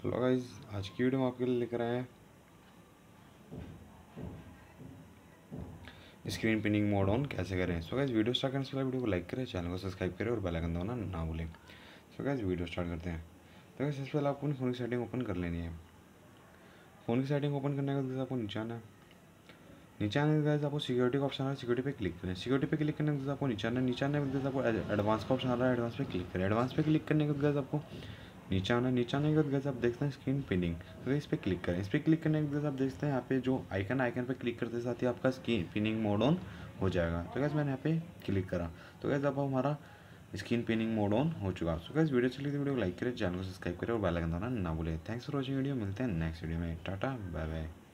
Hello guys, आज की video में आपके लिए लेकर आए हैं स्क्रीन पिनिंग मोड ऑन कैसे करें। सो गाइस, वीडियो स्टार्ट करने से पहले वीडियो को लाइक करें, चैनल को सब्सक्राइब करें और बेल आइकन दबाना ना भूलें। सो गाइस, वीडियो स्टार्ट करते हैं। तो गाइस, सबसे पहले आपको फ़ोन की सेटिंग ओपन कर लेनी है। फ़ोन की सेटिंग ओपन करने के बाद आपको नीचे आना है। नीचे आने के बाद आपको सिक्योरिटी का ऑप्शन आ रहा है, सिक्योरिटी पे क्लिक करें। सिक्योरिटी पे क्लिक करने के बाद आपको नीचे आना है। नीचे आने के बाद आपको एडवांस का ऑप्शन आ रहा है, एडवांस पे क्लिक करें। एडवांस पे क्लिक करने के बाद आपको नीचे आना है। नीचे आने के बाद गाइस आप देखते हैं स्क्रीन पिनिंग, तो इस पर क्लिक करें। इस पर क्लिक करने के बाद आप देखते हैं यहाँ पे जो आइकन आइकन पे क्लिक करते साथ ही आपका स्क्रीन पिनिंग मोड ऑन हो जाएगा। तो गाइस मैंने यहाँ पे क्लिक करा, तो गाइस अब हमारा स्क्रीन पिनिंग मोड ऑन हो चुका। सो गाइस, वीडियो चली तो वीडियो को लाइक करें, चैनल को सब्सक्राइब करें और बेल आइकन दबाना ना भूलें। Thanks for watching video. मिलते हैं नेक्स्ट वीडियो में। टाटा बाय बाय।